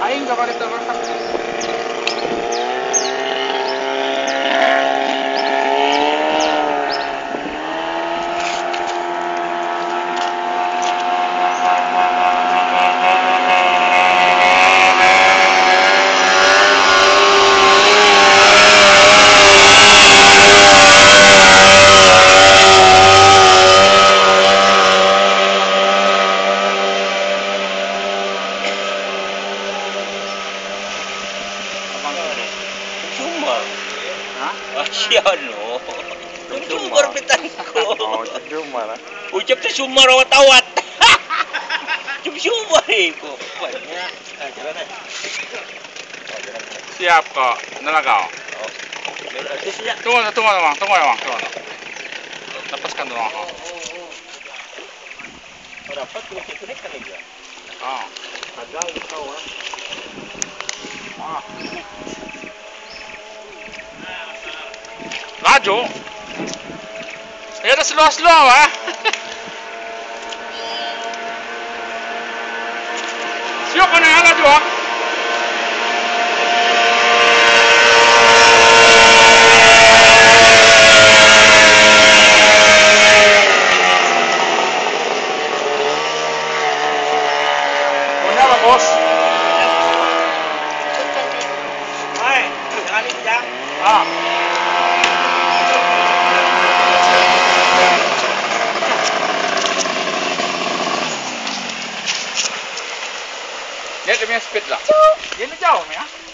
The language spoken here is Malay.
Aing gak balik terbakar. Cuma. Hah? Asian lo. Cuma pitangko. Oh, cuma lah. Ucap tu cuma rawat awat. Cuma ko. Banyak. Siap kok. Nela kau. Tunggu ya bang. Lepaskan dulu. Dapat kita kan dia. Oh. Ada kau ah. Laju. Ya udah slow ah. Siap kan ya laju ah. Punya apa bos? Hai, sekali jang. Ah. Dia punya speed lah. Dia ni jauh ya.